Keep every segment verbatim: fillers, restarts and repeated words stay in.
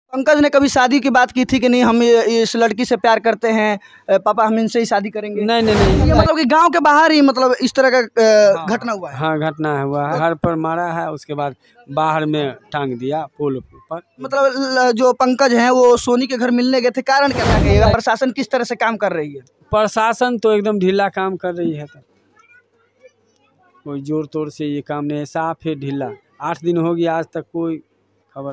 पंकज ने कभी शादी की बात की थी कि नहीं हम इस लड़की से प्यार करते हैं, पापा हम इनसे ही शादी करेंगे? नहीं नहीं नहीं, ये मतलब कि गांव के बाहर ही मतलब इस तरह का घटना हुआ है? हाँ घटना हुआ है, घर पर मारा है, उसके बाद बाहर में टांग दिया पुल पर। मतलब जो पंकज हैं वो सोनी के घर मिलने गए थे, कारण क्या था? प्रशासन किस तरह से काम कर रही है? प्रशासन तो एकदम ढीला काम कर रही है, तो कोई जोर तोड़ से ये काम नहीं है, साफ है ढीला। आठ दिन हो गया आज तक कोई खबर।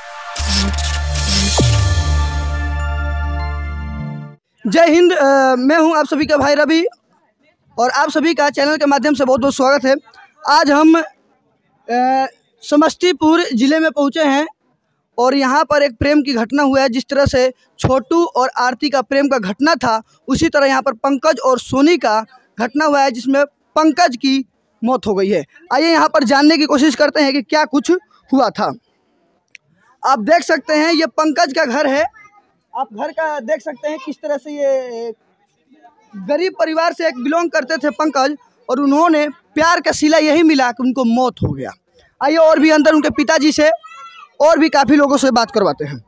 जय हिंद, आ, मैं हूं आप सभी का भाई रवि और आप सभी का चैनल के माध्यम से बहुत बहुत स्वागत है। आज हम समस्तीपुर ज़िले में पहुंचे हैं और यहां पर एक प्रेम की घटना हुआ है। जिस तरह से छोटू और आरती का प्रेम का घटना था, उसी तरह यहां पर पंकज और सोनी का घटना हुआ है, जिसमें पंकज की मौत हो गई है। आइए यहां पर जानने की कोशिश करते हैं कि क्या कुछ हुआ था। आप देख सकते हैं ये पंकज का घर है। आप घर का देख सकते हैं किस तरह से ये गरीब परिवार से एक बिलोंग करते थे पंकज, और उन्होंने प्यार का सिला यही मिला कि उनको मौत हो गया। आइए और भी अंदर उनके पिताजी से और भी काफी लोगों से बात करवाते हैं।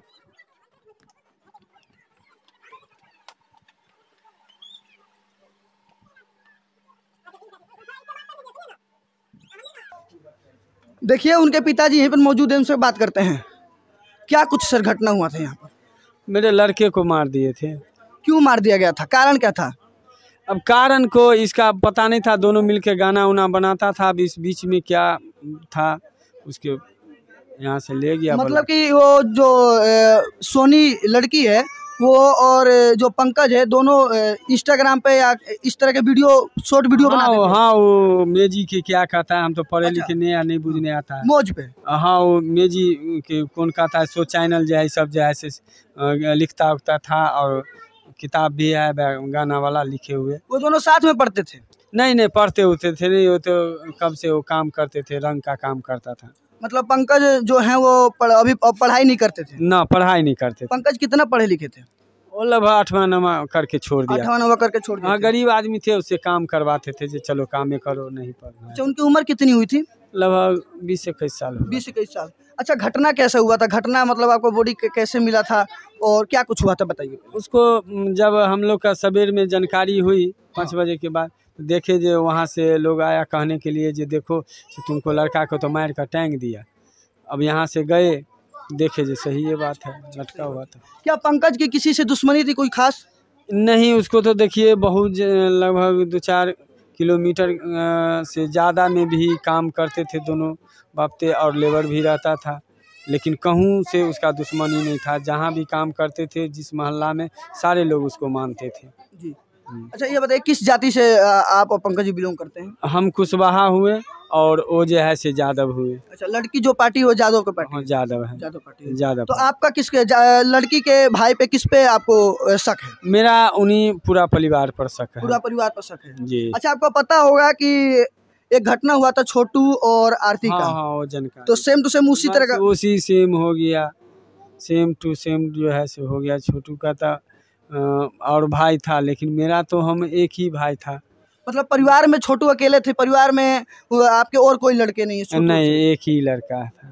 देखिए उनके पिताजी यहीं पर मौजूद हैं, उनसे बात करते हैं। क्या कुछ सर घटना हुआ था यहाँ पर? मेरे लड़के को मार दिए थे। क्यों मार दिया गया था? कारण क्या था? अब कारण को इसका पता नहीं था, दोनों मिलके गाना उना बनाता था। अब इस बीच में क्या था, उसके यहाँ से ले गया। मतलब कि वो जो ए, सोनी लड़की है वो और जो पंकज है दोनों इंस्टाग्राम पे या इस तरह के वीडियो शॉर्ट वीडियो हाँ, बनाते थे। हाँ वो मेजी के क्या कहता है, हम तो पढ़े अच्छा। लिखे नहीं है, नहीं बुझने आता है। मौज पे हाँ वो मेजी के कौन कहता है, सो चैनल जो है सब जो है से लिखता उखता था, और किताब भी है गाना वाला लिखे हुए। वो दोनों साथ में पढ़ते थे? नहीं नहीं पढ़ते होते थे नहीं, वो तो कब से वो काम करते थे, रंग का काम करता था। मतलब पंकज जो है वो पढ़, अभी पढ़ाई नहीं करते थे? ना पढ़ाई नहीं करते थे। पंकज कितना पढ़े लिखे थे? वो लगभग आठवां नवा करके छोड़ दिया। आठवां नवा करके छोड़ दिया। हाँ गरीब आदमी थे, उससे काम करवाते थे, जो चलो काम में करो, नहीं पढ़ना। अच्छा, उनकी उम्र कितनी हुई थी? लगभग बीस इक्कीस साल। बीस इक्कीस साल। अच्छा, घटना कैसे हुआ था? घटना मतलब आपको बॉडी कैसे मिला था और क्या कुछ हुआ था बताइए। उसको जब हम लोग का सवेर में जानकारी हुई पाँच बजे के बाद, तो देखे जो वहाँ से लोग आया कहने के लिए, जो देखो तुमको लड़का को तो मार कर टांग दिया। अब यहाँ से गए, देखे जो सही ये बात है, लटका हुआ था। क्या पंकज की किसी से दुश्मनी थी कोई खास? नहीं, उसको तो देखिए बहुत लगभग दो चार किलोमीटर से ज़्यादा में भी काम करते थे दोनों बापते, और लेबर भी रहता था, लेकिन कहूँ से उसका दुश्मनी नहीं था। जहाँ भी काम करते थे, जिस मोहल्ला में, सारे लोग उसको मानते थे जी। अच्छा ये बताइए, किस जाति से आप और पंकज बिलोंग करते हैं? हम कुशवाहा हुए और वो जो है से यादव हुए। अच्छा, लड़की जो पार्टी वो यादव का पार्टी? हाँ यादव है। यादव पार्टी। यादव। तो आपका किसके, लड़की के भाई पे किस पे आपको शक है? मेरा उन्हीं पूरा परिवार पर शक है। पूरा परिवार पर शक है जी। अच्छा, आपको पता होगा कि एक घटना हुआ था छोटू और आरती हाँ, का। हाँ, वो जनका। तो सेम टू सेम उसी तरह का, उसी सेम हो गया, सेम टू सेम जो है से हो गया। छोटू का था और भाई था, लेकिन मेरा तो हम एक ही भाई था। मतलब परिवार में छोटू अकेले थे? परिवार में आपके और कोई लड़के नहीं है? नहीं, एक ही लड़का था।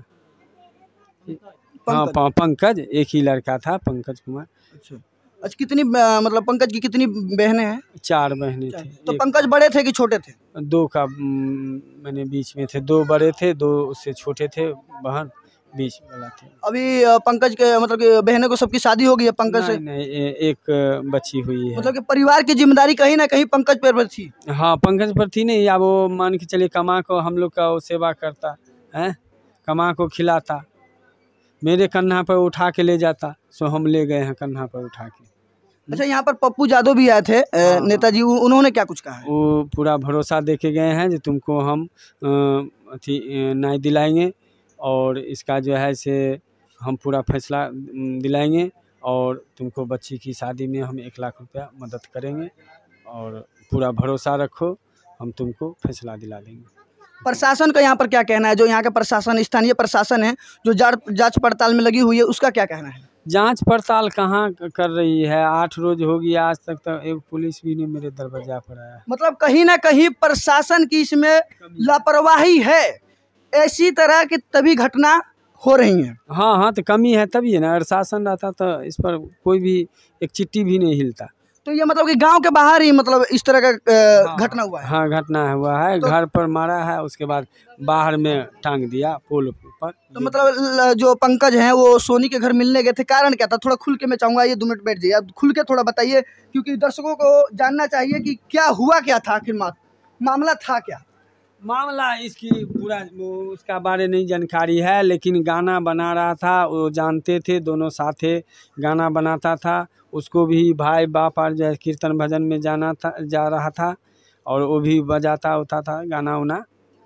हाँ पंकज, एक ही लड़का था, पंकज कुमार। अच्छा अच्छा, कितनी मतलब पंकज की कितनी बहनें हैं? चार बहनें थे। तो पंकज बड़े थे कि छोटे थे? दो का मैंने बीच में थे, दो बड़े थे, दो उससे छोटे थे, बहन बीच वाला थे। अभी पंकज के मतलब कि बहनों को सबकी शादी हो गई है पंकज से? नहीं, एक बच्ची हुई है। मतलब कि परिवार की जिम्मेदारी कहीं ना कहीं पंकज पर थी। हाँ पंकज पर थी नहीं, या वो मान के चले कमा को हम लोग का वो सेवा करता है, कमा को खिलाता, मेरे कन्हा पर उठा के ले जाता, सो हम ले गए हैं कन्हा पर उठा के। अच्छा, यहाँ पर पप्पू यादव भी आए थे नेताजी, उन्होंने क्या कुछ कहा है? वो पूरा भरोसा दे के गए हैं जो तुमको हम अथी न्याय दिलाएंगे, और इसका जो है से हम पूरा फैसला दिलाएंगे, और तुमको बच्ची की शादी में हम एक लाख रुपया मदद करेंगे, और पूरा भरोसा रखो, हम तुमको फैसला दिला देंगे। प्रशासन का यहाँ पर क्या कहना है? जो यहाँ का प्रशासन, स्थानीय प्रशासन है जो जांच पड़ताल में लगी हुई है, उसका क्या कहना है? जांच पड़ताल कहाँ कर रही है? आठ रोज हो गया, आज तक तो एक पुलिस भी नहीं मेरे दरवाजा पर आया। मतलब कहीं ना कहीं प्रशासन की इसमें लापरवाही है। ऐसी तरह की तभी घटना हो रही हैं। हाँ हाँ, तो कमी है तभी है ना। अगर शासन रहता तो इस पर कोई भी एक चिट्ठी भी नहीं हिलता। तो ये मतलब कि गांव के बाहर ही मतलब इस तरह का अ, हाँ, घटना हुआ है। हाँ घटना हुआ है, तो, घर पर मारा है, उसके बाद बाहर में टांग दिया पोल पर। तो मतलब ल- जो पंकज हैं वो सोनी के घर मिलने गए थे, कारण क्या था? थोड़ा खुल के मैं चाहूंगा, ये दो मिनट बैठ जाइए, आप खुल के थोड़ा बताइए, क्योंकि दर्शकों को जानना चाहिए कि क्या हुआ, क्या था आखिर, मा- मामला था क्या? मामला इसकी पूरा वो उसका बारे नहीं जानकारी है, लेकिन गाना बना रहा था, वो जानते थे, दोनों साथे गाना बनाता था। उसको भी भाई बाप और जो है कीर्तन भजन में जाना था, जा रहा था, और वो भी बजाता होता था गाना उना।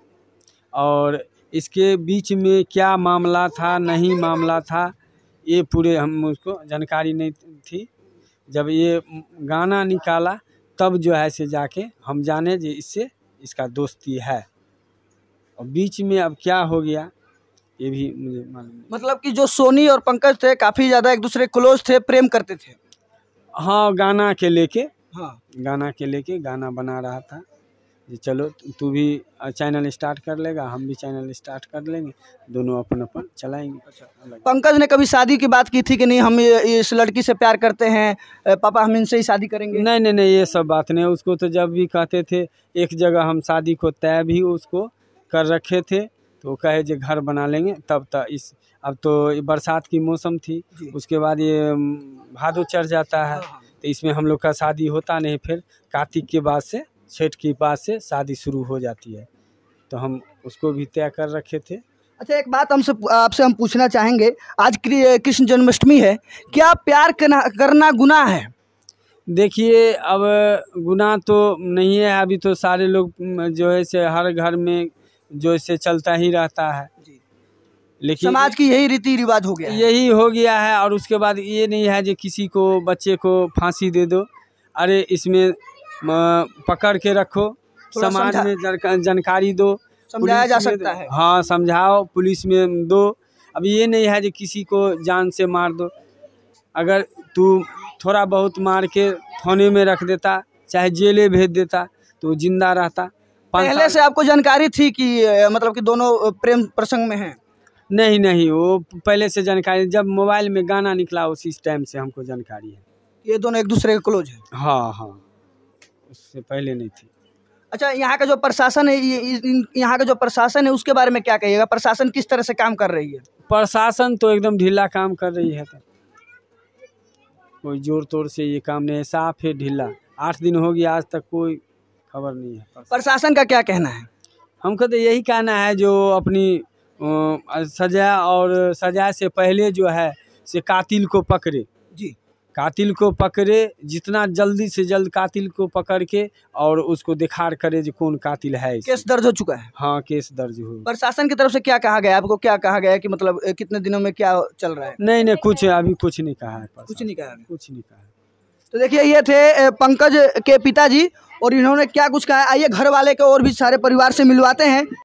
और इसके बीच में क्या मामला था नहीं मामला था, ये पूरे हम उसको जानकारी नहीं थी। जब ये गाना निकाला तब जो है से जाके हम जाने जे इससे इसका दोस्ती है, और बीच में अब क्या हो गया ये भी मुझे मालूम नहीं। मतलब कि जो सोनी और पंकज थे काफी ज्यादा एक दूसरे क्लोज थे, प्रेम करते थे। हाँ, गाना के लेके, हाँ, गाना के लेके गाना बना रहा था कि चलो तू भी चैनल स्टार्ट कर लेगा, हम भी चैनल स्टार्ट कर लेंगे, दोनों अपन अपन चलाएंगे। अच्छा, पंकज ने कभी शादी की बात की थी कि नहीं, हम ये- इस लड़की से प्यार करते हैं, अ, पापा हम इनसे ही शादी करेंगे? नहीं नहीं नहीं, ये सब बात नहीं। उसको तो जब भी कहते थे, एक जगह हम शादी को तय भी उसको कर रखे थे, तो वो कहे जो घर बना लेंगे तब तक। इस अब तो ये बरसात की मौसम थी, उसके बाद ये म, भादो चढ़ जाता है, तो इसमें हम लोग का शादी होता नहीं। फिर कार्तिक के बाद से, छठ के बाद से शादी शुरू हो जाती है, तो हम उसको भी तय कर रखे थे। अच्छा, एक बात हमसे आपसे हम पूछना चाहेंगे, आज कृ- कृष्ण जन्माष्टमी है, क्या प्यार करना करना गुनाह है? देखिए, अब गुनाह तो नहीं है, अभी तो सारे लोग म, जो है से हर घर में जो है से चलता ही रहता है, लेकिन समाज की यही रीति रिवाज हो गया है। यही हो गया है। और उसके बाद ये नहीं है जो किसी को बच्चे को फांसी दे दो, अरे इसमें म, पकड़ के रखो, थोड़ा समाज समझा- में जन- जानकारी दो, समझाया पुलिस जा में- सकता है। हाँ समझाओ, पुलिस में दो। अब ये नहीं है जो किसी को जान से मार दो। अगर तू थोड़ा बहुत मार के थाने में रख देता, चाहे जेले भेज देता, तो वो जिंदा रहता। पाँच पहले साल से आपको जानकारी थी कि अ, मतलब कि दोनों अ, प्रेम प्रसंग में हैं? नहीं नहीं, वो पहले से जानकारी, जब मोबाइल में गाना निकला उसी टाइम से हमको जानकारी है। ये दोनों एक दूसरे के क्लोज हैं? हाँ हाँ, उससे पहले नहीं थी। अच्छा, यहाँ का जो प्रशासन है, ये इस- इन- यहाँ का जो प्रशासन है उसके बारे में क्या कहिएगा? प्रशासन किस तरह से काम कर रही है? प्रशासन तो एकदम ढीला काम कर रही है, तो कोई जोर तोड़ से ये काम नहीं है, साफ है ढीला। आठ दिन हो गया, आज तक कोई खबर नहीं है। प्रशासन का क्या कहना है? हमको तो यही कहना है, जो अपनी अ, सजा और सजा से पहले जो है से कातिल को पकड़े, जी, कातिल को पकड़े, जितना जल्दी से जल्द कातिल को पकड़ के और उसको दिखार करे जो कौन कातिल है। केस दर्ज हो चुका है? हाँ, केस दर्ज हो। प्रशासन की तरफ से क्या कहा गया? आपको क्या कहा गया है कि मतलब अ, कितने दिनों में क्या चल रहा है? नहीं नहीं, कुछ अभी कुछ नहीं कहा है, कुछ नहीं कहा गया। कुछ नहीं कहा है। तो देखिए, ये थे अ, पंकज के पिताजी, और इन्होंने क्या कुछ कहा है, आइए घर वाले के और भी सारे परिवार से मिलवाते हैं।